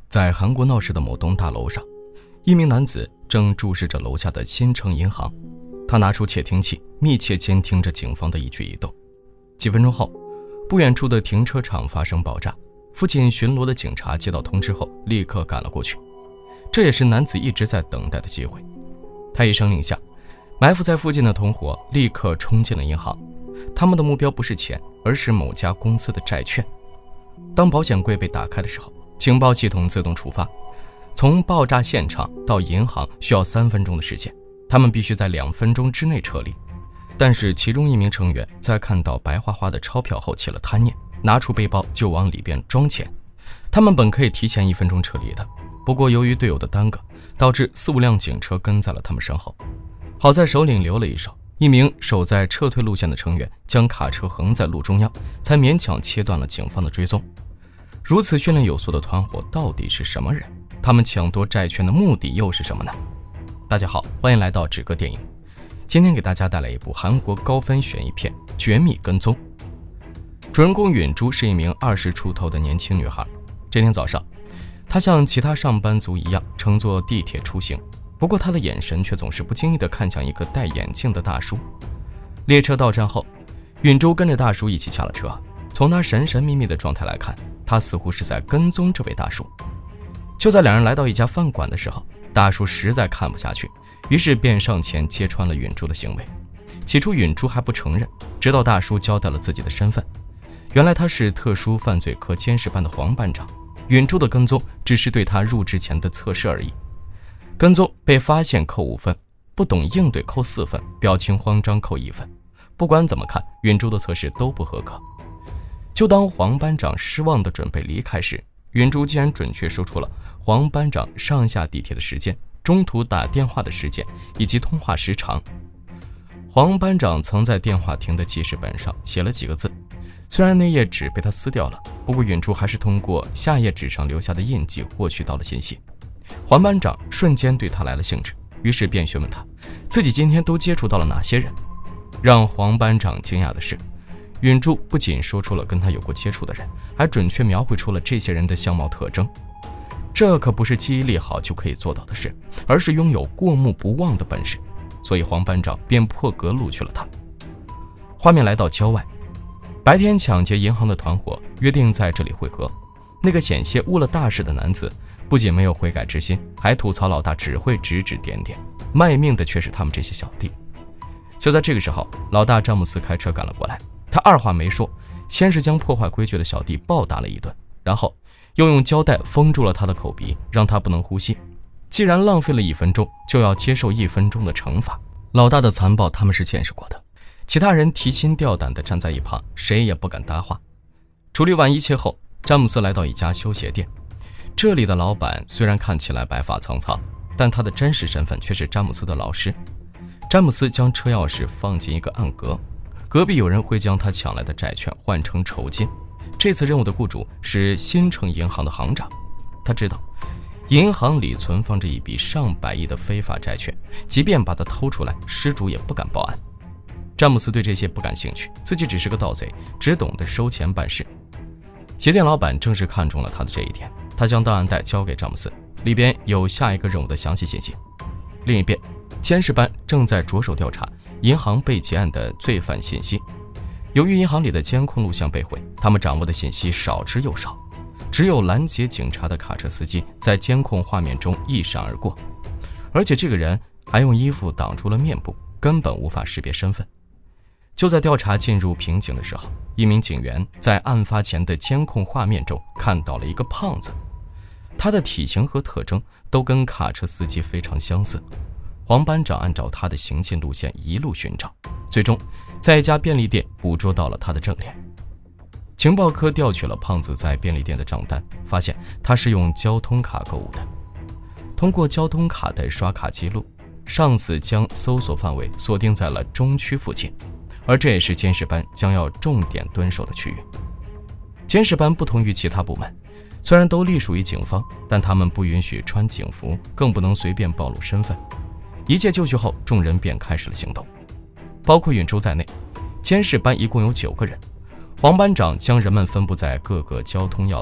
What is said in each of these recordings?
在韩国闹市的某栋大楼上，一名男子正注视着楼下的新城银行，他拿出窃听器，密切监听着警方的一举一动。几分钟后，不远处的停车场发生爆炸，附近巡逻的警察接到通知后立刻赶了过去。这也是男子一直在等待的机会。他一声令下，埋伏在附近的同伙立刻冲进了银行，他们的目标不是钱，而是某家公司的债券。当保险柜被打开的时候，情报系统自动触发，从爆炸现场到银行需要3分钟的时间，他们必须在2分钟之内撤离。但是其中一名成员在看到白花花的钞票后起了贪念，拿出背包就往里边装钱。他们本可以提前1分钟撤离的，不过由于队友的耽搁，导致4、5辆警车跟在了他们身后。好在首领留了一手，一名守在撤退路线的成员将卡车横在路中央，才勉强切断了警方的追踪。如此训练有素的团伙到底是什么人？他们抢夺债券的目的又是什么呢？大家好，欢迎来到纸哥电影。今天给大家带来一部韩国高分悬疑片《绝密跟踪》。主人公允珠是一名20出头的年轻女孩。这天早上，她像其他上班族一样乘坐地铁出行，不过她的眼神却总是不经意地看向一个戴眼镜的大叔。列车到站后，允珠跟着大叔一起下了车。从他神神秘秘的状态来看，他似乎是在跟踪这位大叔。就在两人来到一家饭馆的时候，大叔实在看不下去，于是便上前揭穿了允珠的行为。起初允珠还不承认，直到大叔交代了自己的身份，原来他是特殊犯罪科监视班的黄班长。允珠的跟踪只是对他入职前的测试而已。跟踪被发现扣5分，不懂应对扣4分，表情慌张扣1分。不管怎么看，允珠的测试都不合格。就当黄班长失望地准备离开时，允珠竟然准确说出了黄班长上下地铁的时间、中途打电话的时间以及通话时长。黄班长曾在电话亭的记事本上写了几个字，虽然那页纸被他撕掉了，不过允珠还是通过下页纸上留下的印记获取到了信息。黄班长瞬间对他来了兴致，于是便询问他自己今天都接触到了哪些人。让黄班长惊讶的是，允珠不仅说出了跟他有过接触的人，还准确描绘出了这些人的相貌特征。这可不是记忆力好就可以做到的事，而是拥有过目不忘的本事。所以黄班长便破格录取了他。画面来到郊外，白天抢劫银行的团伙约定在这里会合。那个险些误了大事的男子不仅没有悔改之心，还吐槽老大只会指指点点，卖命的却是他们这些小弟。就在这个时候，老大詹姆斯开车赶了过来。他二话没说，先是将破坏规矩的小弟暴打了一顿，然后又用胶带封住了他的口鼻，让他不能呼吸。既然浪费了1分钟，就要接受1分钟的惩罚。老大的残暴他们是见识过的，其他人提心吊胆地站在一旁，谁也不敢搭话。处理完一切后，詹姆斯来到一家修鞋店。这里的老板虽然看起来白发苍苍，但他的真实身份却是詹姆斯的老师。詹姆斯将车钥匙放进一个暗格，隔壁有人会将他抢来的债券换成酬金。这次任务的雇主是新城银行的行长，他知道银行里存放着一笔上百亿的非法债券，即便把它偷出来，失主也不敢报案。詹姆斯对这些不感兴趣，自己只是个盗贼，只懂得收钱办事。鞋店老板正是看中了他的这一点，他将档案袋交给詹姆斯，里边有下一个任务的详细信息。另一边，监视班正在着手调查银行被劫案的罪犯信息。由于银行里的监控录像被毁，他们掌握的信息少之又少，只有拦截警察的卡车司机在监控画面中一闪而过，而且这个人还用衣服挡住了面部，根本无法识别身份。就在调查进入瓶颈的时候，一名警员在案发前的监控画面中看到了一个胖子，他的体型和特征都跟卡车司机非常相似。黄班长按照他的行进路线一路寻找，最终在一家便利店捕捉到了他的正脸。情报科调取了胖子在便利店的账单，发现他是用交通卡购物的。通过交通卡的刷卡记录，上司将搜索范围锁定在了中区附近，而这也是监视班将要重点蹲守的区域。监视班不同于其他部门，虽然都隶属于警方，但他们不允许穿警服，更不能随便暴露身份。一切就绪后，众人便开始了行动，包括允珠在内，监视班一共有9个人。黄班长将人们分布在各个交通要道，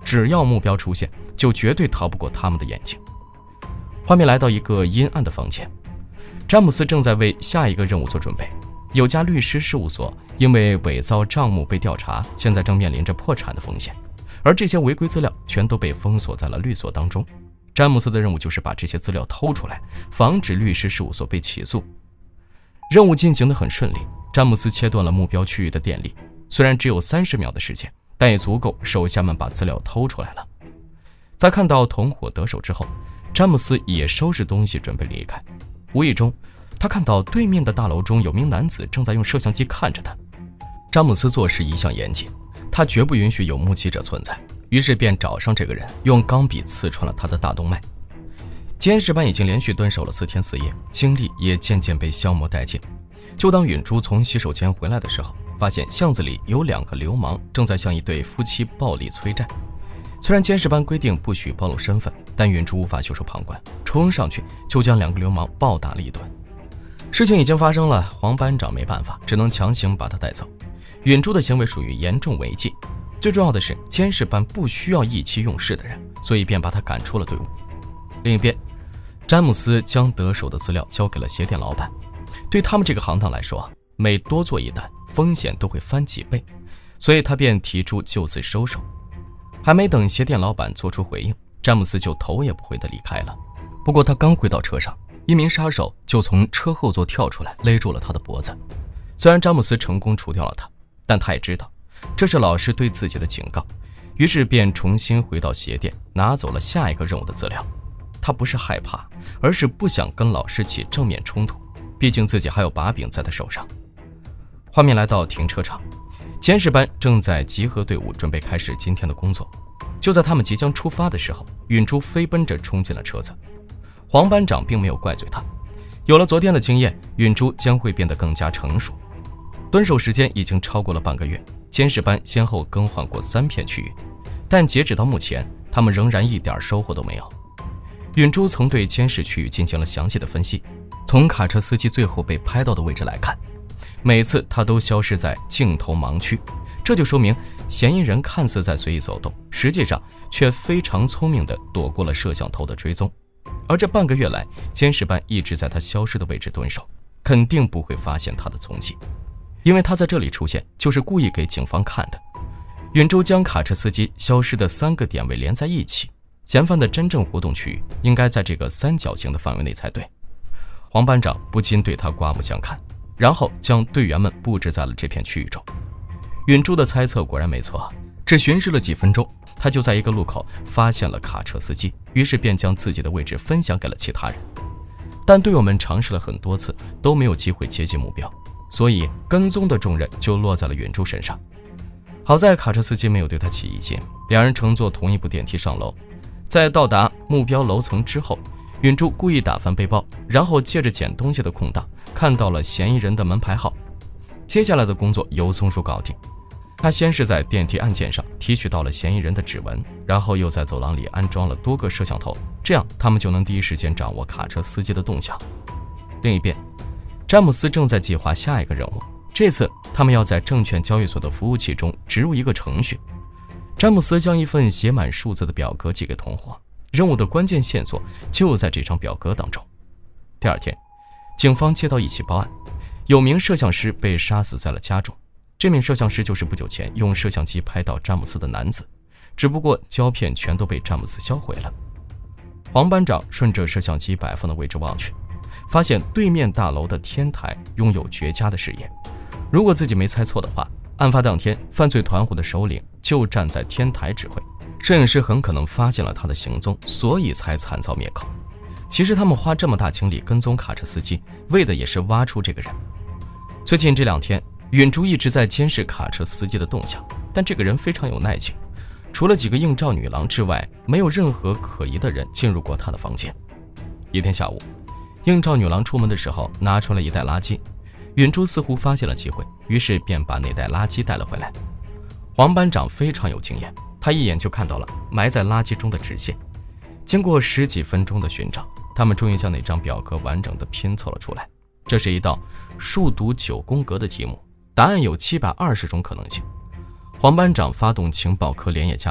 只要目标出现，就绝对逃不过他们的眼睛。画面来到一个阴暗的房间，詹姆斯正在为下一个任务做准备。有家律师事务所因为伪造账目被调查，现在正面临着破产的风险，而这些违规资料全都被封锁在了律所当中。詹姆斯的任务就是把这些资料偷出来，防止律师事务所被起诉。任务进行得很顺利，詹姆斯切断了目标区域的电力，虽然只有30秒的时间，但也足够手下们把资料偷出来了。在看到同伙得手之后，詹姆斯也收拾东西准备离开。无意中，他看到对面的大楼中有名男子正在用摄像机看着他。詹姆斯做事一向严谨，他绝不允许有目击者存在，于是便找上这个人，用钢笔刺穿了他的大动脉。监视班已经连续蹲守了4天4夜，精力也渐渐被消磨殆尽。就当允珠从洗手间回来的时候，发现巷子里有2个流氓正在向一对夫妻暴力催债。虽然监视班规定不许暴露身份，但允珠无法袖手旁观，冲上去就将2个流氓暴打了一顿。事情已经发生了，黄班长没办法，只能强行把他带走。允珠的行为属于严重违纪，最重要的是监视班不需要意气用事的人，所以便把他赶出了队伍。另一边，詹姆斯将得手的资料交给了鞋店老板。对他们这个行当来说，每多做一单，风险都会翻几倍，所以他便提出就此收手。还没等鞋店老板做出回应，詹姆斯就头也不回地离开了。不过他刚回到车上，一名杀手就从车后座跳出来，勒住了他的脖子。虽然詹姆斯成功除掉了他，但他也知道这是老师对自己的警告，于是便重新回到鞋店，拿走了下一个任务的资料。他不是害怕，而是不想跟老师起正面冲突，毕竟自己还有把柄在他手上。画面来到停车场，监视班正在集合队伍，准备开始今天的工作。就在他们即将出发的时候，允珠飞奔着冲进了车子。黄班长并没有怪罪他，有了昨天的经验，允珠将会变得更加成熟。蹲守时间已经超过了半个月，监视班先后更换过3片区域，但截止到目前，他们仍然一点收获都没有。允珠曾对监视区域进行了详细的分析，从卡车司机最后被拍到的位置来看，每次他都消失在镜头盲区，这就说明嫌疑人看似在随意走动，实际上却非常聪明地躲过了摄像头的追踪。而这半个月来，监视班一直在他消失的位置蹲守，肯定不会发现他的踪迹，因为他在这里出现就是故意给警方看的。允珠将卡车司机消失的3个点位连在一起，嫌犯的真正活动区域应该在这个3角形的范围内才对。黄班长不禁对他刮目相看，然后将队员们布置在了这片区域中。允珠的猜测果然没错，只巡视了几分钟，他就在一个路口发现了卡车司机，于是便将自己的位置分享给了其他人。但队友们尝试了很多次，都没有机会接近目标，所以跟踪的重任就落在了允珠身上。好在卡车司机没有对他起疑心，2人乘坐同一部电梯上楼。在到达目标楼层之后，允珠故意打翻背包，然后借着捡东西的空档看到了嫌疑人的门牌号。接下来的工作由松鼠搞定，他先是在电梯按键上提取到了嫌疑人的指纹，然后又在走廊里安装了多个摄像头，这样他们就能第一时间掌握卡车司机的动向。另一边，詹姆斯正在计划下一个任务，这次他们要在证券交易所的服务器中植入一个程序。詹姆斯将一份写满数字的表格寄给同伙，任务的关键线索就在这张表格当中。第2天，警方接到一起报案，有名摄像师被杀死在了家中。这名摄像师就是不久前用摄像机拍到詹姆斯的男子，只不过胶片全都被詹姆斯销毁了。黄班长顺着摄像机摆放的位置望去，发现对面大楼的天台拥有绝佳的视野。如果自己没猜错的话，案发当天犯罪团伙的首领就站在天台指挥，摄影师很可能发现了他的行踪，所以才惨遭灭口。其实他们花这么大精力跟踪卡车司机，为的也是挖出这个人。最近这2天，允珠一直在监视卡车司机的动向，但这个人非常有耐性，除了几个应召女郎之外，没有任何可疑的人进入过他的房间。一天下午，应召女郎出门的时候拿出了一袋垃圾，允珠似乎发现了机会，于是便把那袋垃圾带了回来。黄班长非常有经验，他一眼就看到了埋在垃圾中的纸屑。经过10几分钟的寻找，他们终于将那张表格完整的拼凑了出来。这是一道数独9宫格的题目，答案有720种可能性。黄班长发动情报科连夜加班，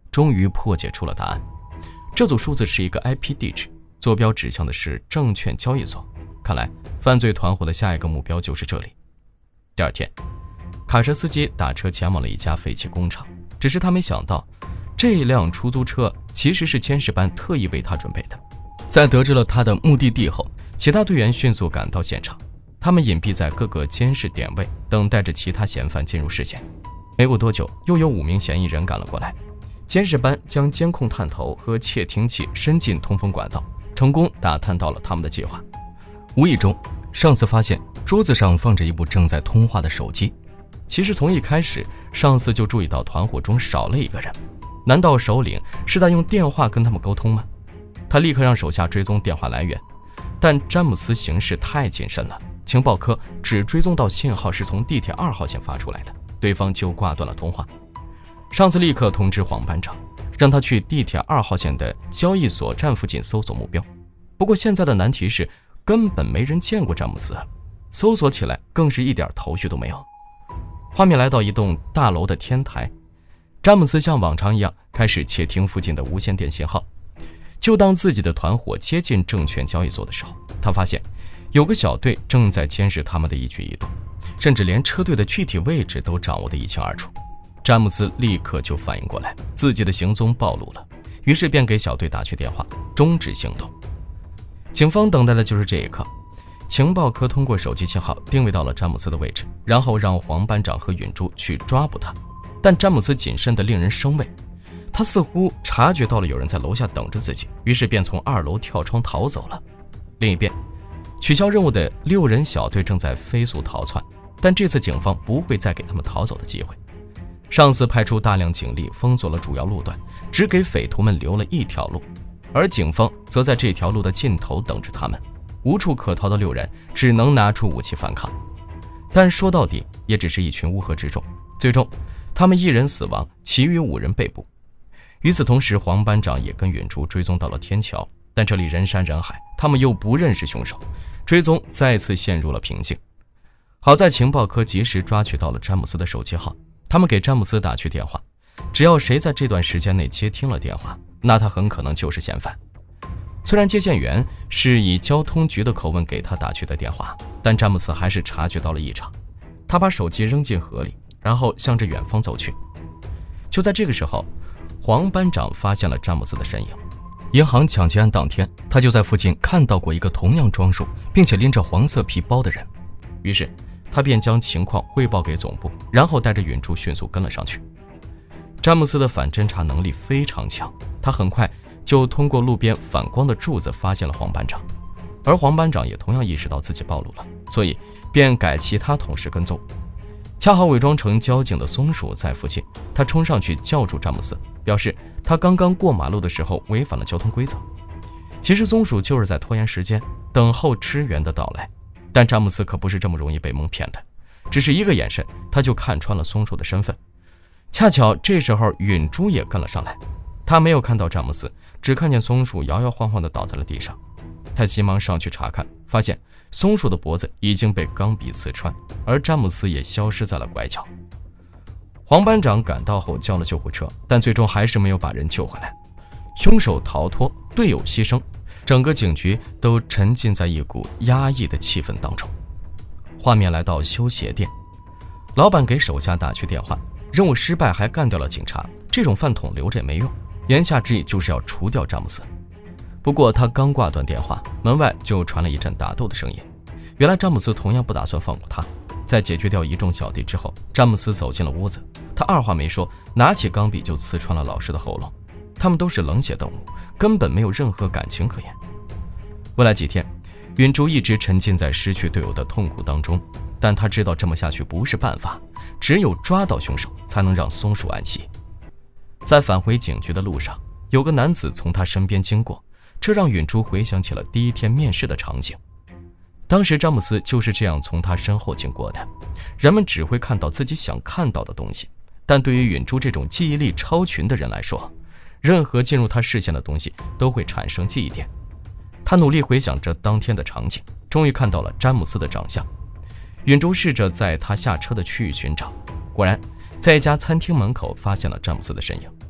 终于破解出了答案。这组数字是一个 IP 地址，坐标指向的是证券交易所。看来犯罪团伙的下一个目标就是这里。第二天，卡车司机打车前往了一家废弃工厂，只是他没想到，这辆出租车其实是监视班特意为他准备的。在得知了他的目的地后，其他队员迅速赶到现场，他们隐蔽在各个监视点位，等待着其他嫌犯进入视线。没过多久，又有5名嫌疑人赶了过来。监视班将监控探头和窃听器伸进通风管道，成功打探到了他们的计划。无意中，上司发现桌子上放着一部正在通话的手机。其实从一开始，上司就注意到团伙中少了一个人。难道首领是在用电话跟他们沟通吗？他立刻让手下追踪电话来源，但詹姆斯行事太谨慎了，情报科只追踪到信号是从地铁2号线发出来的，对方就挂断了通话。上司立刻通知黄班长，让他去地铁2号线的交易所站附近搜索目标。不过现在的难题是，根本没人见过詹姆斯，搜索起来更是一点头绪都没有。画面来到一栋大楼的天台，詹姆斯像往常一样开始窃听附近的无线电信号。就当自己的团伙接近证券交易所的时候，他发现有个小队正在监视他们的一举一动，甚至连车队的具体位置都掌握得一清二楚。詹姆斯立刻就反应过来，自己的行踪暴露了，于是便给小队打去电话，终止行动。警方等待的就是这一刻，情报科通过手机信号定位到了詹姆斯的位置，然后让黄班长和允珠去抓捕他。但詹姆斯谨慎得令人生畏，他似乎察觉到了有人在楼下等着自己，于是便从2楼跳窗逃走了。另一边，取消任务的6人小队正在飞速逃窜，但这次警方不会再给他们逃走的机会。上司派出大量警力封锁了主要路段，只给匪徒们留了一条路，而警方则在这条路的尽头等着他们。无处可逃的6人只能拿出武器反抗，但说到底也只是一群乌合之众。最终他们1人死亡，其余5人被捕。与此同时，黄班长也跟允珠追踪到了天桥，但这里人山人海，他们又不认识凶手，追踪再次陷入了瓶颈。好在情报科及时抓取到了詹姆斯的手机号，他们给詹姆斯打去电话，只要谁在这段时间内接听了电话，那他很可能就是嫌犯。虽然接线员是以交通局的口吻给他打去的电话，但詹姆斯还是察觉到了异常。他把手机扔进河里，然后向着远方走去。就在这个时候，黄班长发现了詹姆斯的身影。银行抢劫案当天，他就在附近看到过一个同样装束并且拎着黄色皮包的人，于是他便将情况汇报给总部，然后带着允珠迅速跟了上去。詹姆斯的反侦查能力非常强，他很快就通过路边反光的柱子发现了黄班长，而黄班长也同样意识到自己暴露了，所以便改其他同事跟踪。恰好伪装成交警的松鼠在附近，他冲上去叫住詹姆斯，表示他刚刚过马路的时候违反了交通规则。其实松鼠就是在拖延时间，等候支援的到来，但詹姆斯可不是这么容易被蒙骗的，只是一个眼神他就看穿了松鼠的身份。恰巧这时候允珠也跟了上来，他没有看到詹姆斯，只看见松鼠摇摇晃晃地倒在了地上。他急忙上去查看，发现松鼠的脖子已经被钢笔刺穿，而詹姆斯也消失在了拐角。黄班长赶到后叫了救护车，但最终还是没有把人救回来。凶手逃脱，队友牺牲，整个警局都沉浸在一股压抑的气氛当中。画面来到修鞋店，老板给手下打去电话，任务失败还干掉了警察，这种饭桶留着也没用，言下之意就是要除掉詹姆斯。不过他刚挂断电话，门外就传来一阵打斗的声音。原来詹姆斯同样不打算放过他。在解决掉一众小弟之后，詹姆斯走进了屋子，他二话没说，拿起钢笔就刺穿了老师的喉咙。他们都是冷血动物，根本没有任何感情可言。未来几天，允珠一直沉浸在失去队友的痛苦当中，但他知道这么下去不是办法，只有抓到凶手才能让松鼠安息。在返回警局的路上，有个男子从他身边经过，这让允珠回想起了第一天面试的场景。当时詹姆斯就是这样从他身后经过的。人们只会看到自己想看到的东西，但对于允珠这种记忆力超群的人来说，任何进入他视线的东西都会产生记忆点。他努力回想着当天的场景，终于看到了詹姆斯的长相。允珠试着在他下车的区域寻找，果然在一家餐厅门口发现了詹姆斯的身影。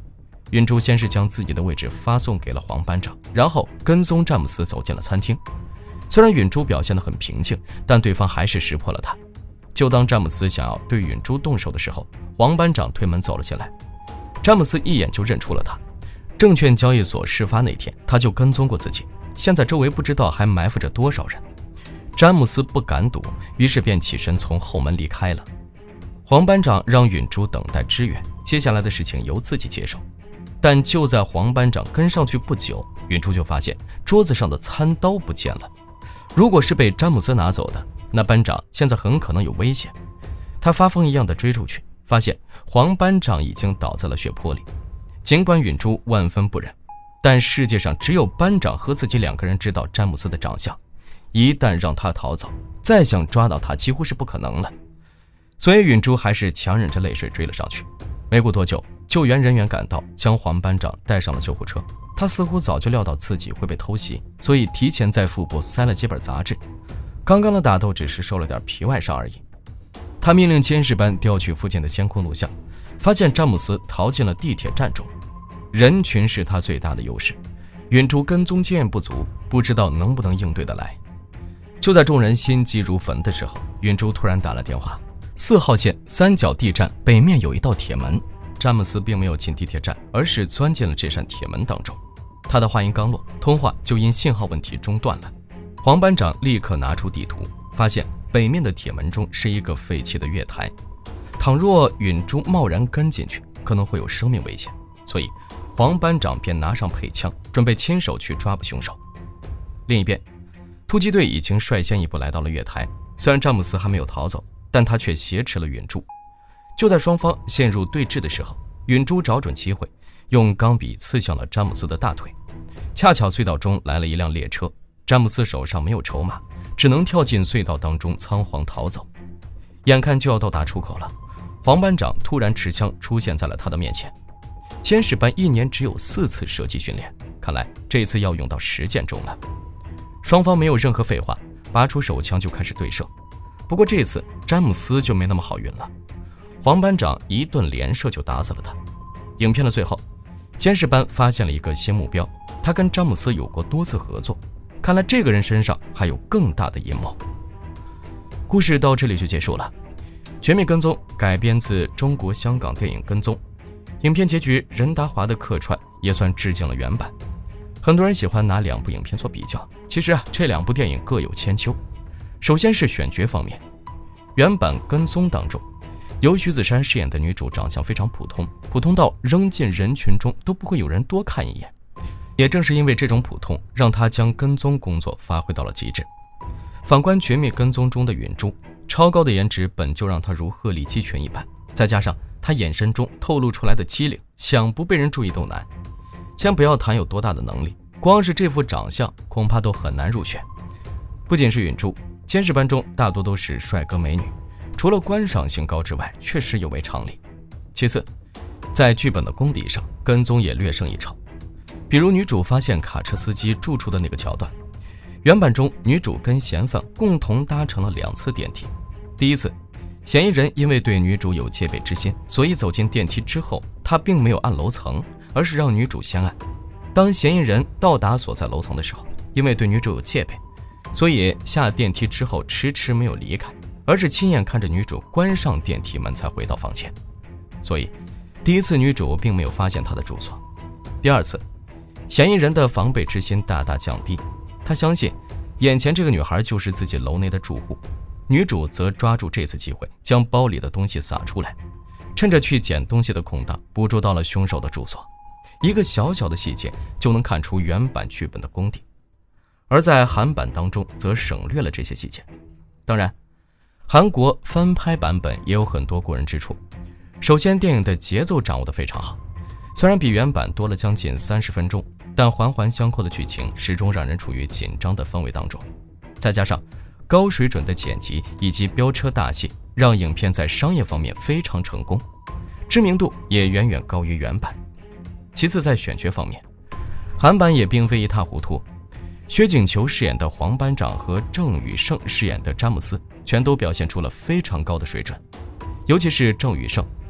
允珠先是将自己的位置发送给了黄班长，然后跟踪詹姆斯走进了餐厅。虽然允珠表现得很平静，但对方还是识破了他。就当詹姆斯想要对允珠动手的时候，黄班长推门走了进来。詹姆斯一眼就认出了他。证券交易所事发那天，他就跟踪过自己，现在周围不知道还埋伏着多少人。詹姆斯不敢赌，于是便起身从后门离开了。黄班长让允珠等待支援，接下来的事情由自己接手。但就在黄班长跟上去不久，允珠就发现桌子上的餐刀不见了。如果是被詹姆斯拿走的，那班长现在很可能有危险。他发疯一样的追出去，发现黄班长已经倒在了血泊里。尽管允珠万分不忍，但世界上只有班长和自己2个人知道詹姆斯的长相，一旦让他逃走，再想抓到他几乎是不可能了。所以允珠还是强忍着泪水追了上去。没过多久，救援人员赶到，将黄班长带上了救护车。他似乎早就料到自己会被偷袭，所以提前在腹部塞了几本杂志。刚刚的打斗只是受了点皮外伤而已。他命令监视班调取附近的监控录像，发现詹姆斯逃进了地铁站中。人群是他最大的优势，允珠跟踪经验不足，不知道能不能应对得来。就在众人心急如焚的时候，允珠突然打了电话，4号线三角地站北面有一道铁门。詹姆斯并没有进地铁站，而是钻进了这扇铁门当中。他的话音刚落，通话就因信号问题中断了。黄班长立刻拿出地图，发现北面的铁门中是一个废弃的月台，倘若允珠贸然跟进去，可能会有生命危险，所以黄班长便拿上配枪，准备亲手去抓捕凶手。另一边，突击队已经率先一步来到了月台，虽然詹姆斯还没有逃走，但他却挟持了允珠。就在双方陷入对峙的时候，允珠找准机会，用钢笔刺向了詹姆斯的大腿。恰巧隧道中来了一辆列车，詹姆斯手上没有筹码，只能跳进隧道当中仓皇逃走。眼看就要到达出口了，黄班长突然持枪出现在了他的面前。监视班1年只有4次射击训练，看来这次要用到实践中了。双方没有任何废话，拔出手枪就开始对射。不过这次詹姆斯就没那么好运了，黄班长一顿连射就打死了他。影片的最后，监视班发现了一个新目标，他跟詹姆斯有过多次合作，看来这个人身上还有更大的阴谋。故事到这里就结束了。绝密跟踪改编自中国香港电影《跟踪》，影片结局任达华的客串也算致敬了原版。很多人喜欢拿2部影片做比较，其实这2部电影各有千秋。首先是选角方面，原版《跟踪》当中，由徐子珊饰演的女主长相非常普通，普通到扔进人群中都不会有人多看一眼。也正是因为这种普通，让她将跟踪工作发挥到了极致。反观《绝密跟踪》中的允珠，超高的颜值本就让她如鹤立鸡群一般，再加上她眼神中透露出来的机灵，想不被人注意都难。先不要谈有多大的能力，光是这副长相恐怕都很难入选。不仅是允珠，监视班中大多都是帅哥美女，除了观赏性高之外，确实有违常理。其次，在剧本的功底上，跟踪也略胜一筹。比如女主发现卡车司机住处的那个桥段，原版中女主跟嫌犯共同搭乘了2次电梯。第一次，嫌疑人因为对女主有戒备之心，所以走进电梯之后，他并没有按楼层，而是让女主先按。当嫌疑人到达所在楼层的时候，因为对女主有戒备，所以下电梯之后迟迟没有离开，而是亲眼看着女主关上电梯门才回到房间。所以第一次女主并没有发现她的住所。第二次，嫌疑人的防备之心大大降低，他相信眼前这个女孩就是自己楼内的住户。女主则抓住这次机会，将包里的东西撒出来，趁着去捡东西的空档，捕捉到了凶手的住所。一个小小的细节就能看出原版剧本的功底，而在韩版当中则省略了这些细节。当然，韩国翻拍版本也有很多过人之处。首先，电影的节奏掌握得非常好，虽然比原版多了将近30分钟，但环环相扣的剧情始终让人处于紧张的氛围当中。再加上高水准的剪辑以及飙车大戏，让影片在商业方面非常成功，知名度也远远高于原版。其次，在选角方面，韩版也并非一塌糊涂，薛景求饰演的黄班长和郑宇盛饰演的詹姆斯全都表现出了非常高的水准。尤其是郑宇盛，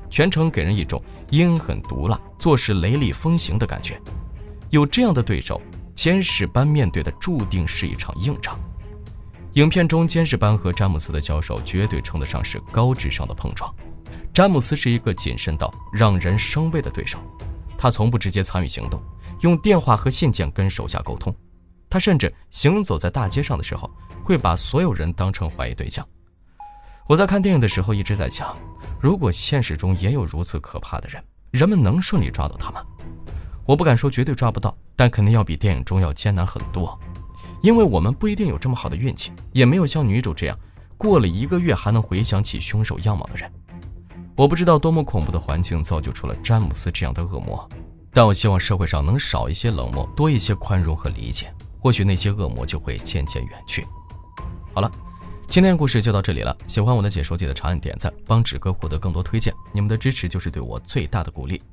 全程给人一种阴狠毒辣、做事雷厉风行的感觉。有这样的对手，监视班面对的注定是一场硬仗。影片中监视班和詹姆斯的交手绝对称得上是高智商的碰撞。詹姆斯是一个谨慎到让人生畏的对手，他从不直接参与行动，用电话和信件跟手下沟通。他甚至行走在大街上的时候，会把所有人当成怀疑对象。我在看电影的时候一直在想，如果现实中也有如此可怕的人，人们能顺利抓到他吗？我不敢说绝对抓不到，但肯定要比电影中要艰难很多。因为我们不一定有这么好的运气，也没有像女主这样过了1个月还能回想起凶手样貌的人。我不知道多么恐怖的环境造就出了詹姆斯这样的恶魔，但我希望社会上能少一些冷漠，多一些宽容和理解，或许那些恶魔就会渐渐远去。好了，今天的故事就到这里了。喜欢我的解说记得长按点赞，帮纸哥获得更多推荐，你们的支持就是对我最大的鼓励。